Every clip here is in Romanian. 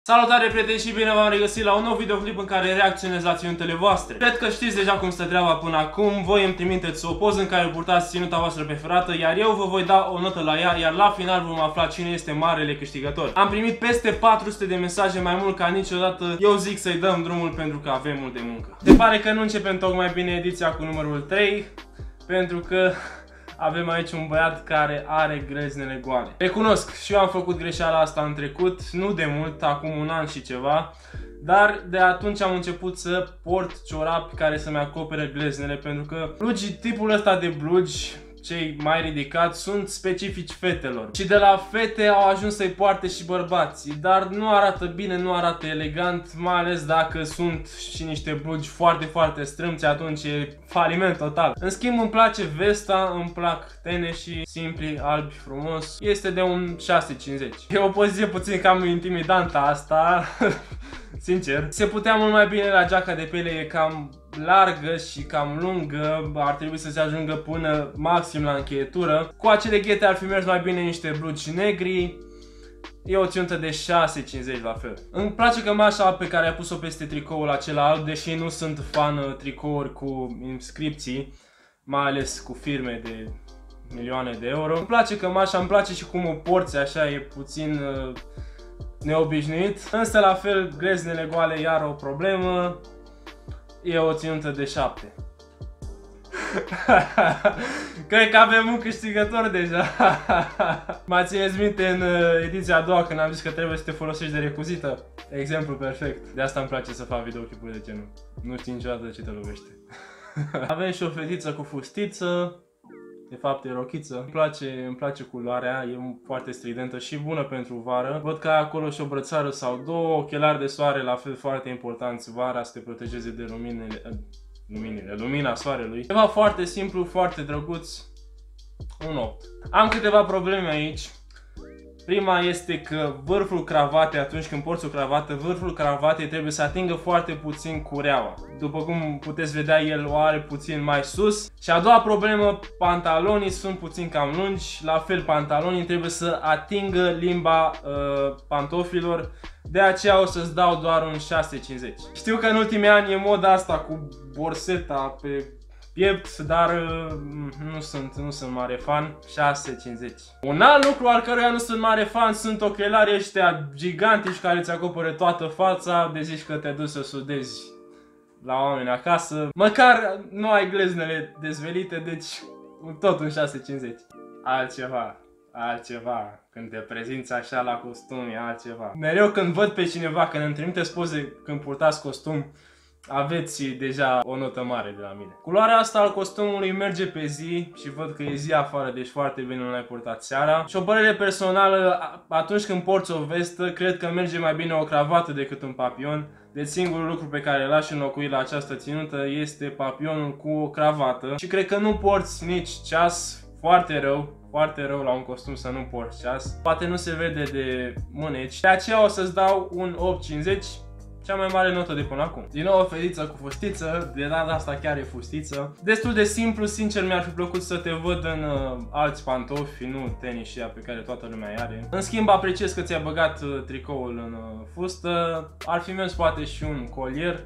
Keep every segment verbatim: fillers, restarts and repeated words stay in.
Salutare prieteni și bine v-am regăsit la un nou videoclip în care reacționez la ținutele voastre. Cred că știți deja cum stă treaba până acum, voi îmi trimiteți o poză în care purtați ținuta voastră preferată, iar eu vă voi da o notă la ea, iar la final vom afla cine este marele câștigător. Am primit peste patru sute de mesaje, mai mult ca niciodată, eu zic să-i dăm drumul pentru că avem mult de muncă. Se pare că nu începem tocmai bine ediția cu numărul trei, pentru că avem aici un băiat care are greznele goale. Recunosc, și eu am făcut greșeala asta în trecut, nu de mult, acum un an și ceva, dar de atunci am început să port ciorapi care să-mi acopere gleznele, pentru că blugi, tipul ăsta de blugi, cei mai ridicați, sunt specifici fetelor. Și de la fete au ajuns să-i poarte și bărbații, dar nu arată bine, nu arată elegant, mai ales dacă sunt și niște blugi foarte, foarte strâmți, atunci e faliment total. În schimb îmi place vesta, îmi plac teneșii, simpli, albi, frumos. Este de un șase cincizeci. E o poziție puțin cam intimidantă asta, sincer. Se putea mult mai bine la geaca de piele, e cam largă și cam lungă, ar trebui să se ajungă până maxim la încheietură. Cu acele ghete ar fi mers mai bine niște blugi negri. E o ținută de șase cincizeci la fel. Îmi place cămașa pe care ai pus-o peste tricoul acela alb, deși nu sunt fan tricouri cu inscripții, mai ales cu firme de milioane de euro. Îmi place cămașa, îmi place și cum o porți așa, e puțin uh, neobișnuit. Însă la fel, greznele goale iar o problemă. E o ținută de șapte. Cred că avem un câștigător deja. Mă țineți minte în ediția a doua când am zis că trebuie să te folosești de recuzită? Exemplu perfect. De asta îmi place să fac videoclipuri de genul. Nu știi niciodată ce te lovește. Avem și o fetiță cu fustiță. De fapt e rochiță. Îmi place, îmi place culoarea, e foarte stridentă și bună pentru vară. Văd că ai acolo și o brățară sau două, ochelari de soare, la fel foarte importanți vara, să te protejeze de luminele, luminile, lumina soarelui. Ceva foarte simplu, foarte drăguț, un opt. Am câteva probleme aici. Prima este că vârful cravatei, atunci când porți o cravată, vârful cravatei trebuie să atingă foarte puțin cureaua. După cum puteți vedea, el o are puțin mai sus. Și a doua problemă, pantalonii sunt puțin cam lungi, la fel pantalonii trebuie să atingă limba uh, pantofilor. De aceea o să-ți dau doar un șase cincizeci. Știu că în ultimii ani e moda asta cu borseta pe piept, dar uh, nu sunt, nu sunt mare fan. șase cincizeci. Un alt lucru al căruia nu sunt mare fan sunt ochelarii ăștia gigantici care îți acoperă toată fața, de zici că te duci să sudezi la oameni acasă. Măcar nu ai gleznele dezvelite, deci tot un șase cincizeci. Altceva, altceva. Când te prezinți așa la costum, e altceva. Mereu când văd pe cineva, când îmi trimiteți poze când purtați costum, aveți deja o notă mare de la mine. Culoarea asta al costumului merge pe zi și văd că e zi afară, deci foarte bine nu l-ai purtat seara. Și o părere personală, atunci când porți o vestă, cred că merge mai bine o cravată decât un papion. Deci singurul lucru pe care l-aș înlocui la această ținută este papionul cu o cravată. Și cred că nu porți nici ceas, foarte rău. Foarte rău la un costum să nu porți ceas. Poate nu se vede de mâneci. De aceea o să-ți dau un opt cincizeci. Cea mai mare notă de până acum. Din nou o fetiță cu fustiță, de data asta chiar e fustiță. Destul de simplu, sincer mi-ar fi plăcut să te văd în uh, alți pantofi, nu tenisii pe care toată lumea îi are. În schimb apreciez că ți-ai băgat uh, tricoul în uh, fustă, ar fi mers poate și un colier.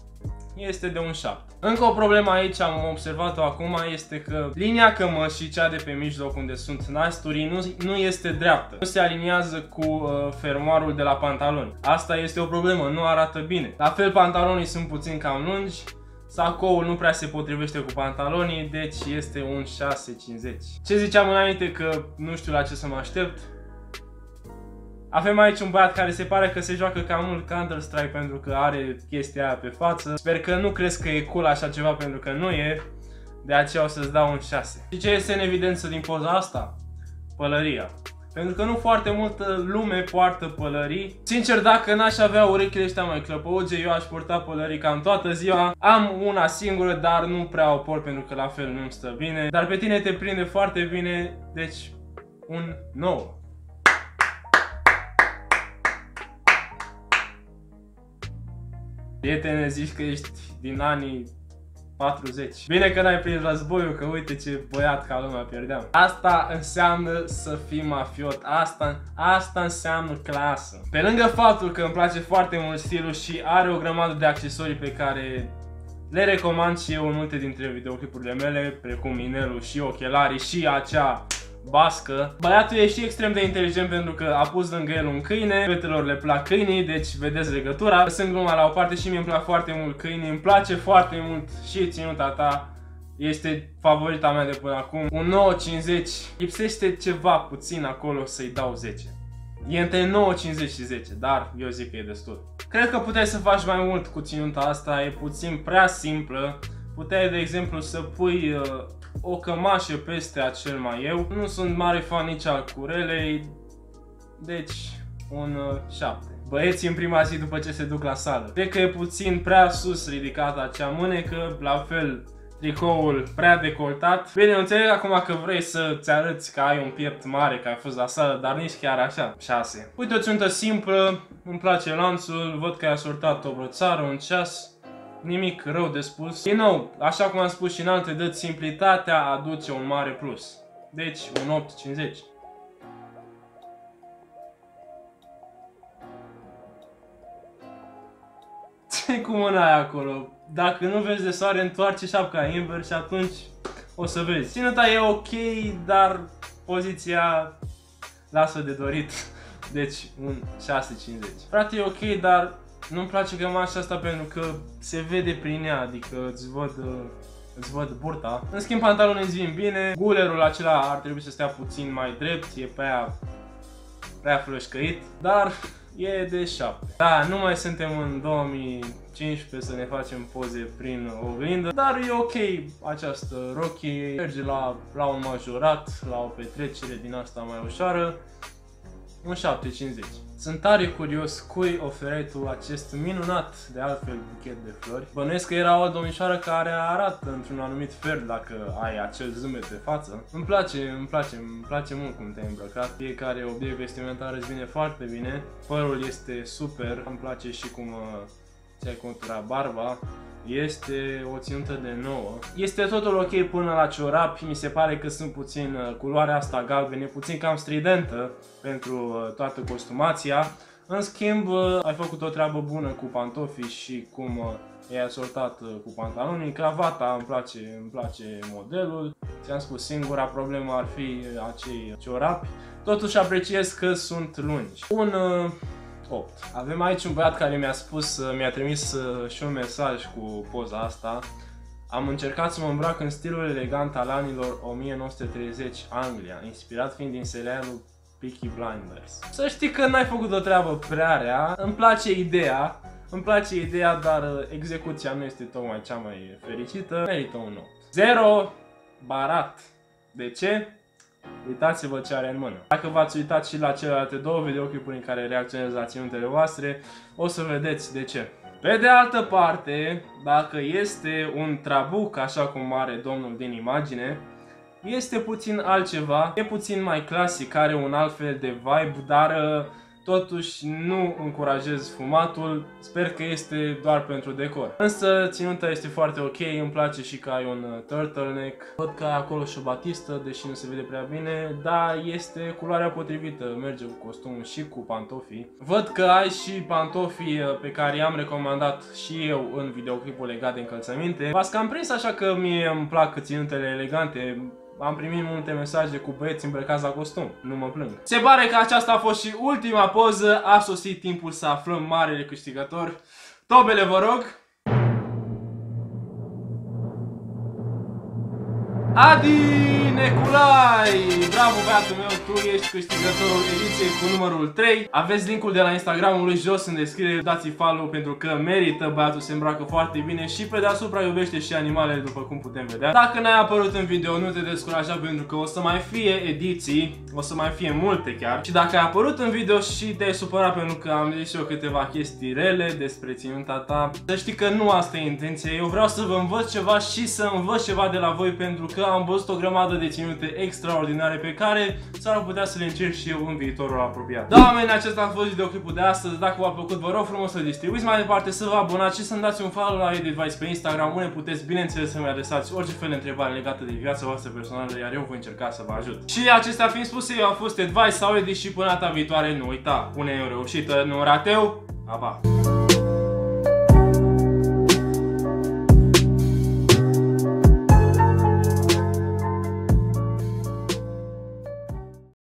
Este de un șapte. Încă o problemă aici, am observat-o acum, este că linia cămășii, cea de pe mijloc unde sunt nasturii, nu, nu este dreaptă. Nu se aliniază cu uh, fermoarul de la pantaloni. Asta este o problemă, nu arată bine. La fel pantalonii sunt puțin cam lungi, sacoul nu prea se potrivește cu pantalonii, deci este un șase cincizeci. Ce ziceam înainte că nu știu la ce să mă aștept? Avem aici un băiat care se pare că se joacă cam mult Counter-Strike pentru că are chestia aia pe față. Sper că nu crezi că e cool așa ceva pentru că nu e. De aceea o să-ți dau un șase. Și ce este în evidență din poza asta? Pălăria. Pentru că nu foarte multă lume poartă pălării. Sincer, dacă n-aș avea urechile ăștia mai clăpăuge, eu aș purta pălării cam toată ziua. Am una singură, dar nu prea o port pentru că la fel nu-mi stă bine. Dar pe tine te prinde foarte bine, deci un nouă. Prietene, zici că ești din anii patruzeci. Bine că n-ai prins războiul, că uite ce băiat ca lumea pierdeam. Asta înseamnă să fii mafiot, asta, asta înseamnă clasă. Pe lângă faptul că îmi place foarte mult stilul și are o grămadă de accesorii pe care le recomand și eu în multe dintre videoclipurile mele, precum inelul și ochelarii și acea bască. Băiatul e și extrem de inteligent pentru că a pus lângă el un câine. Fetelor le plac câinii, deci vedeți legătura. Sunt gluma la o parte și mie îmi plac foarte mult câinii. Îmi place foarte mult și ținuta ta. Este favorita mea de până acum. Un nouă cincizeci. Lipsește ceva puțin acolo să-i dau zece. E între nouă cincizeci și zece, dar eu zic că e destul. Cred că puteai să faci mai mult cu ținuta asta, e puțin prea simplă. Puteai, de exemplu, să pui uh, o cămașă peste acel maieu. Nu sunt mare fan nici al curelei, deci un uh, șapte. Băieții în prima zi după ce se duc la sală. Cred că e puțin prea sus ridicată acea mânecă, la fel tricoul prea decoltat. Bine, înțeleg acum că vrei să-ți arăți că ai un piept mare, că ai fost la sală, dar nici chiar așa. șase. Uite o ținută simplă, îmi place lanțul, văd că ai asortat o brățară, un ceas. Nimic rău de spus. Din nou, așa cum am spus și în alte dăți, simplitatea aduce un mare plus. Deci, un opt cincizeci. Ce cu mâna aia acolo? Dacă nu vezi de soare, întoarce șapca invers și atunci o să vezi. Ținuta e ok, dar poziția lasă de dorit. Deci, un șase cincizeci. Frate, e ok, dar nu-mi place cămașa asta pentru că se vede prin ea, adică îți văd, îți văd burta. În schimb, pantalonii îți vin bine, gulerul acela ar trebui să stea puțin mai drept, e prea, prea flășcăit, dar e de șapte. Da, nu mai suntem în două mii cincisprezece să ne facem poze prin oglindă, dar e ok această rochie, merge la, la un majorat, la o petrecere din asta mai ușoară. Un șapte cincizeci. Sunt tare curios cui oferai tu acest minunat, de altfel, buchet de flori. Bănuiesc că era o domnișoară care arată într-un anumit fel dacă ai acel zâmbet pe față. Îmi place, îmi place, îmi place mult cum te-ai îmbrăcat. Fiecare obiect vestimentar îți vine foarte bine. Părul este super, îmi place și cum uh, ți-ai conturat barba. Este o ținută de nouă. Este totul ok până la ciorapi. Mi se pare că sunt puțin, uh, culoarea asta galbenă, puțin cam stridentă pentru uh, toată costumația. În schimb, uh, ai făcut o treabă bună cu pantofii și cum uh, i-ai asortat uh, cu pantalonii. Cravata îmi place, îmi place modelul. Ți-am spus, singura problemă ar fi acei ciorapi. Totuși apreciez că sunt lungi. Un uh, opt. Avem aici un băiat care mi-a spus, mi-a trimis și un mesaj cu poza asta. Am încercat să mă îmbrac în stilul elegant al anilor o mie nouă sute treizeci Anglia, inspirat fiind din serialul Peaky Blinders. Să știi că n-ai făcut o treabă prea rea, îmi place ideea, îmi place ideea, dar execuția nu este tocmai cea mai fericită, merită un opt. zero barat. De ce? Uitați-vă ce are în mână. Dacă v-ați uitat și la celelalte două videoclipuri în care reacționez la ținutele voastre, o să vedeți de ce. Pe de altă parte, dacă este un trabuc, așa cum are domnul din imagine, este puțin altceva, e puțin mai clasic, are un alt fel de vibe, dar totuși nu încurajez fumatul, sper că este doar pentru decor. Însă ținuta este foarte ok, îmi place și că ai un turtleneck. Văd că ai acolo și o batistă, deși nu se vede prea bine, dar este culoarea potrivită, merge cu costumul și cu pantofii. Văd că ai și pantofii pe care i-am recomandat și eu în videoclipul legat de încălțăminte. V-ați cam prins, așa că mie îmi plac ținutele elegante. Am primit multe mesaje cu băieți îmbrăcați la costum, nu mă plâng. Se pare că aceasta a fost și ultima poză, a sosit timpul să aflăm marele câștigător. Tobele, vă rog! Adi Neculai! Bravo, băiatul meu, tu ești câștigătorul ediției cu numărul trei. Aveți linkul de la Instagramul lui jos în descriere, dați-i follow pentru că merită, băiatul se îmbracă foarte bine și pe deasupra iubește și animalele, după cum putem vedea. Dacă n-ai apărut în video, nu te descuraja pentru că o să mai fie ediții, o să mai fie multe chiar. Și dacă ai apărut în video și te-ai supărat pentru că am zis eu câteva chestii rele despre ținuta ta, să știi că nu asta e intenția. Eu vreau să vă învăț ceva și să învăț ceva de la voi pentru că am văzut o grămadă de ținute extraordinare pe care s-ar putea să le încerc și eu în viitorul apropiat. Da, oameni, acesta a fost videoclipul de astăzi. Dacă v-a plăcut, vă rog frumos să distribuiți mai departe, să vă abonați și să-mi dați un follow la Edvice pe Instagram, unde puteți, bineînțeles, să-mi adresați orice fel de întrebare legată de viața voastră personală, iar eu voi încerca să vă ajut. Și acestea fiind spuse, eu am fost Edvice sau Edi și până data viitoare, nu uita, pune o reușită, nu rateu, pa, pa!